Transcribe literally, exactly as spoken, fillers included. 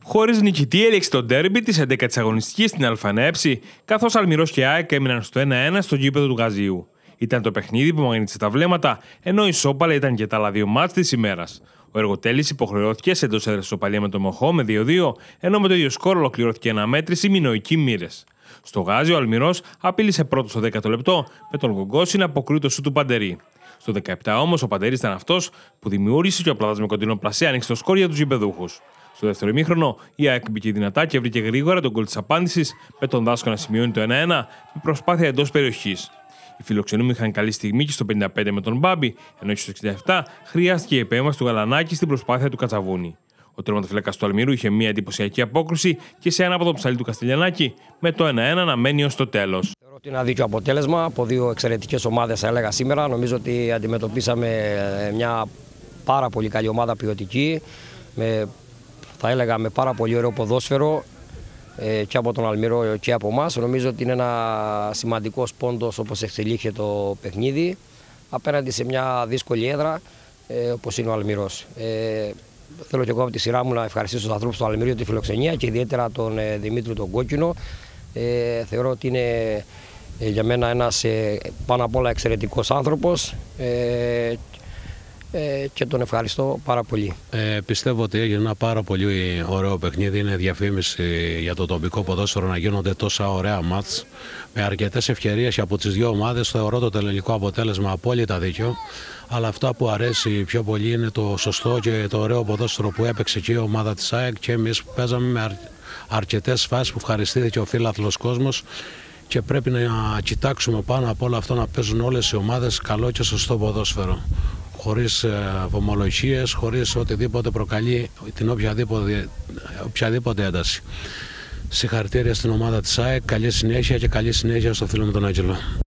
Χωρίς νικητή έληξε το ντέρμπι της έντεκατης αγωνιστικής στην ΑΕ, καθώς Αλμυρός και ΑΕΚ έμειναν στο ένα ένα στο γήπεδο του Γαζίου. Ήταν το παιχνίδι που μαγνήτησε τα βλέμματα, ενώ η σόπαλα ήταν και τα άλλα δύο μάτς της ημέρας. Ο Εργοτέλης υποχρεώθηκε σε εντός έδρας ισοπαλία με το Μοχώ με δύο δύο, ενώ με το ίδιο σκορ ολοκληρώθηκε η αναμέτρηση οι μινωικοί μοίρες. Στο Γάζι, ο Αλμυρός απείλησε πρώτο στο δέκατο λεπτό, με τον Γκογκόση να αποκρούει το σου του Παντερή. Στο δεκαεπτά όμως ο Παντερής ήταν αυτός που δημιούργησε και ο Πλάτας με κοντινό πλασέ άνοιξε το σκορ για τους γηπεδούχους. Στο δεύτερο ημίχρονο, η ΑΕΚ μπήκε δυνατά και βρήκε γρήγορα τον γκολ της απάντησης, με τον Δάσκο να σημειώνει το ένα ένα με προσπάθεια εντός περιοχής. Οι φιλοξενούμενοι είχαν καλή στιγμή και στο πενήντα πέντε με τον Μπάμπη, ενώ και στο εξήντα επτά χρειάστηκε η επέμβαση του Γαλανάκη στην προσπάθεια του Κατσαβούνη. Ο τερματοφύλακας του Αλμυρού είχε μια εντυπωσιακή απόκρουση και σε ανάποδο ψαλί του Καστελιανάκη, με το ένα ένα να μένει ως το τέλος. Θεωρώ ότι είναι ένα δίκαιο αποτέλεσμα από δύο εξαιρετικές ομάδες, θα έλεγα σήμερα. Νομίζω ότι αντιμετωπίσαμε μια πάρα πολύ καλή ομάδα ποιοτική, με, θα έλεγα με πάρα πολύ ωραίο ποδόσφαιρο και από τον Αλμυρό και από εμάς. Νομίζω ότι είναι ένα σημαντικός πόντος όπως εξελίχθηκε το παιχνίδι απέναντι σε μια δύσκολη έδρα όπως είναι ο Αλμυρός. Ε, θέλω και εγώ από τη σειρά μου να ευχαριστήσω τους ανθρώπους του Αλμυρίου για τη φιλοξενία και ιδιαίτερα τον Δημήτρη τον Κόκκινο. Ε, θεωρώ ότι είναι ε, για μένα ένας ε, πάνω απ' όλα εξαιρετικός άνθρωπος ε, ε, και τον ευχαριστώ πάρα πολύ. Ε, πιστεύω ότι έγινε ένα πάρα πολύ ωραίο παιχνίδι. Είναι διαφήμιση για το τοπικό ποδόσφαιρο να γίνονται τόσα ωραία μάτς με αρκετές ευκαιρίες από τις δύο ομάδες. Θεωρώ το τελικό αποτέλεσμα απόλυτα δίκαιο. Αλλά αυτό που αρέσει πιο πολύ είναι το σωστό και το ωραίο ποδόσφαιρο που έπαιξε και η ομάδα της ΑΕΚ και εμείς που παίζαμε με αρ... αρκετές φάσεις που ευχαριστήθηκε ο φίλαθλος κόσμος και πρέπει να κοιτάξουμε πάνω από όλα αυτό να παίζουν όλες οι ομάδες καλό και σωστό ποδόσφαιρο. Χωρίς βομολογίες, χωρίς οτιδήποτε προκαλεί την οποιαδήποτε, οποιαδήποτε ένταση. Συγχαρητήρια στην ομάδα της ΑΕΚ, καλή συνέχεια και καλή συνέχεια στο φίλο μου τον Άγγελο.